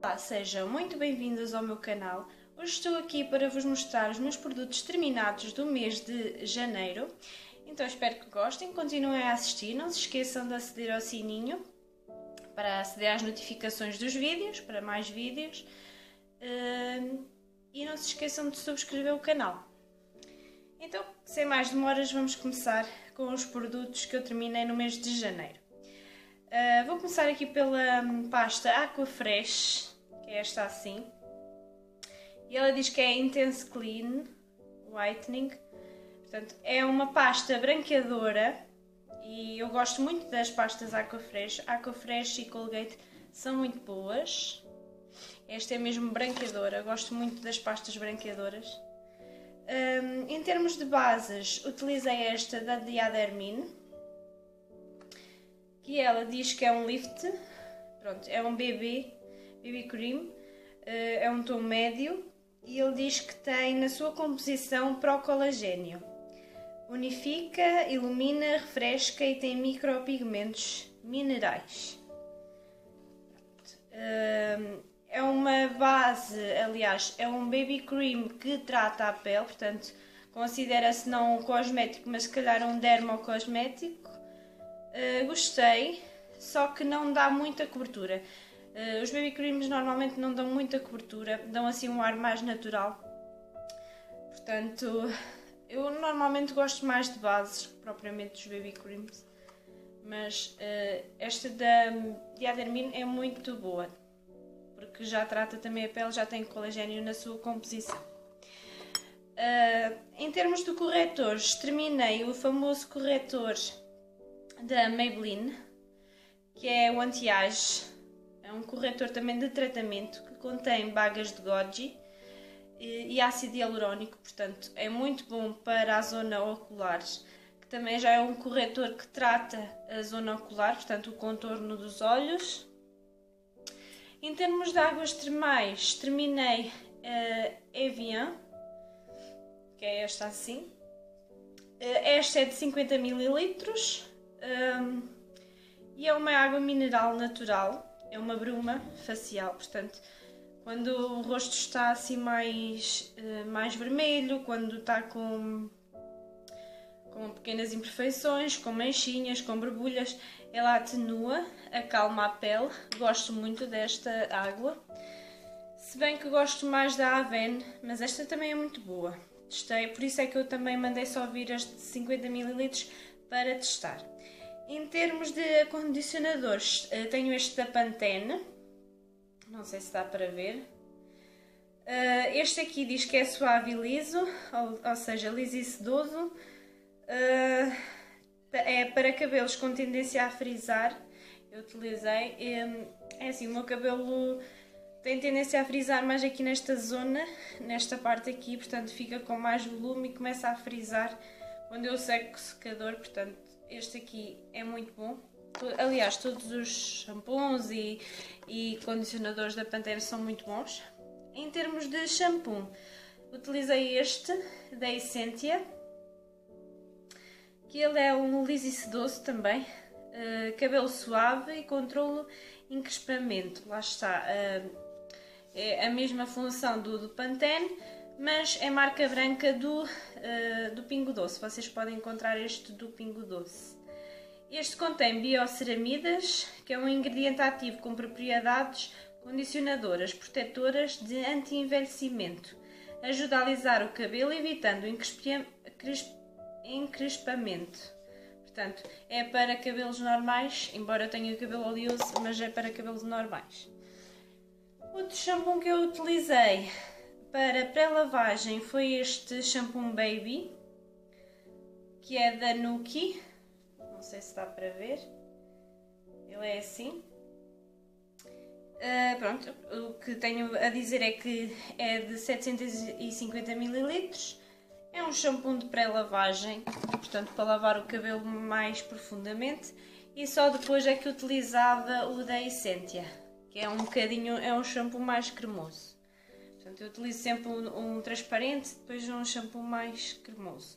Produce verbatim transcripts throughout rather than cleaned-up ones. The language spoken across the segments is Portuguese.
Olá, sejam muito bem-vindos ao meu canal. Hoje estou aqui para vos mostrar os meus produtos terminados do mês de janeiro. Então espero que gostem, continuem a assistir, não se esqueçam de aceder ao sininho para aceder às notificações dos vídeos, para mais vídeos. E não se esqueçam de subscrever o canal. Então, sem mais demoras, vamos começar com os produtos que eu terminei no mês de janeiro. Uh, vou começar aqui pela pasta Aquafresh, que é esta assim. E ela diz que é Intense Clean Whitening. Portanto, é uma pasta branqueadora e eu gosto muito das pastas Aquafresh. Aquafresh e Colgate são muito boas. Esta é mesmo branqueadora, gosto muito das pastas branqueadoras. Um, em termos de bases, utilizei esta da Diadermine, que ela diz que é um lift, pronto, é um B B, B B Cream, uh, é um tom médio e ele diz que tem na sua composição procolagênio. Unifica, ilumina, refresca e tem micropigmentos minerais. Uh, é uma base, aliás, é um baby cream que trata a pele, portanto, considera-se não um cosmético, mas se calhar um dermocosmético. Uh, gostei, só que não dá muita cobertura. Uh, os baby creams normalmente não dão muita cobertura, dão assim um ar mais natural. Portanto, eu normalmente gosto mais de bases que propriamente dos baby creams. Mas uh, esta da Diadermine é muito boa, porque já trata também a pele, já tem colagênio na sua composição. Uh, em termos de corretores, terminei o famoso corretor da Maybelline, que é o Anti-Age. É um corretor também de tratamento que contém bagas de goji e, e ácido hialurónico, portanto é muito bom para a zona ocular, que também já é um corretor que trata a zona ocular, portanto o contorno dos olhos. Em termos de águas termais, terminei a Evian, que é esta assim. Esta é de cinquenta mililitros. Um, e é uma água mineral natural, é uma bruma facial, portanto, quando o rosto está assim mais, uh, mais vermelho, quando está com, com pequenas imperfeições, com manchinhas, com borbulhas, ela atenua, acalma a pele. Gosto muito desta água, se bem que gosto mais da Avène, mas esta também é muito boa. Testei, por isso é que eu também mandei só vir as de cinquenta mililitros para testar. Em termos de acondicionadores, tenho este da Pantene, não sei se dá para ver. Este aqui diz que é suave e liso, ou seja, liso e sedoso. É para cabelos com tendência a frisar. Eu utilizei, é assim, o meu cabelo tem tendência a frisar mais aqui nesta zona, nesta parte aqui, portanto fica com mais volume e começa a frisar quando eu seco o secador, portanto este aqui é muito bom. Aliás, todos os shampoos e, e condicionadores da Pantene são muito bons. Em termos de shampoo, utilizei este da Essentia, que ele é um liso e sedoso também, uh, cabelo suave e controlo encrespamento. Lá está, uh, é a mesma função do, do Pantene, mas é marca branca do, uh, do Pingo Doce. Vocês podem encontrar este do Pingo Doce. Este contém bioceramidas, que é um ingrediente ativo com propriedades condicionadoras, protetoras de anti-envelhecimento. Ajuda a alisar o cabelo, evitando encrespamento. Portanto, é para cabelos normais, embora eu tenha cabelo oleoso, mas é para cabelos normais. Outro shampoo que eu utilizei para pré-lavagem foi este shampoo Baby, que é da Nuki. Não sei se dá para ver. Ele é assim. Uh, pronto, o que tenho a dizer é que é de setecentos e cinquenta mililitros. É um shampoo de pré-lavagem, portanto para lavar o cabelo mais profundamente. E só depois é que utilizava o da Essentia, que é um bocadinho, é um shampoo mais cremoso. Portanto, eu utilizo sempre um, um transparente, depois um shampoo mais cremoso.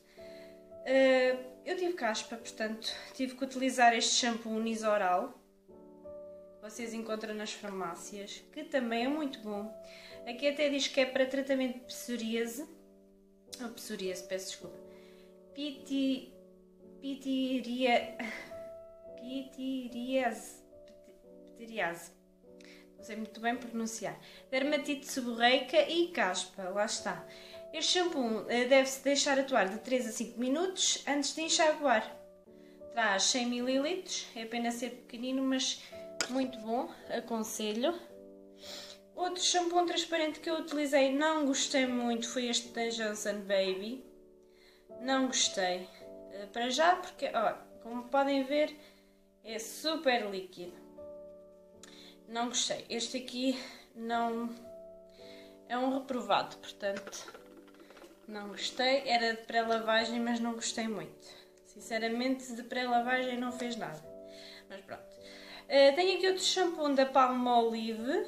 Uh, eu tive caspa, portanto, tive que utilizar este shampoo Nisoral. vocês encontram nas farmácias, que também é muito bom. Aqui até diz que é para tratamento de psoríase. Oh, psoríase, peço desculpa. Piti... Pitiria... Pitiriase. Pitiriase. Não sei muito bem pronunciar. Dermatite seborreica e caspa. Lá está. Este shampoo deve-se deixar atuar de três a cinco minutos antes de enxaguar. Traz cem mililitros. É apenas ser pequenino, mas muito bom. Aconselho. Outro shampoo transparente que eu utilizei, não gostei muito, foi este da Johnson Baby. Não gostei. Para já, porque, ó, como podem ver, é super líquido. Não gostei. Este aqui não é um reprovado, portanto, não gostei. Era de pré-lavagem, mas não gostei muito. Sinceramente, de pré-lavagem não fez nada. Mas pronto. Uh, tenho aqui outro shampoo da Palmolive.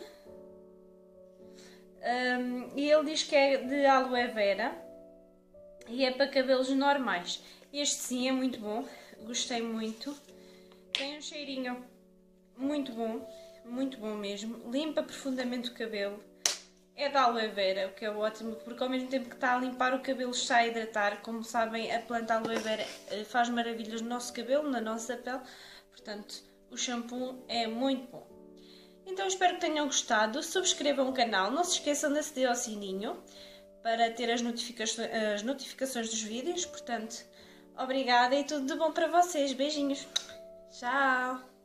Um, e ele diz que é de aloe vera e é para cabelos normais. Este sim é muito bom, gostei muito. Tem um cheirinho muito bom, muito bom mesmo. Limpa profundamente o cabelo. É de aloe vera, o que é ótimo, porque ao mesmo tempo que está a limpar o cabelo, está a hidratar. Como sabem, a planta aloe vera faz maravilhas no nosso cabelo, na nossa pele. Portanto, o shampoo é muito bom. Então espero que tenham gostado, subscrevam o canal, não se esqueçam de aceder ao sininho para ter as notificações, as notificações dos vídeos. Portanto, obrigada e tudo de bom para vocês, beijinhos, tchau!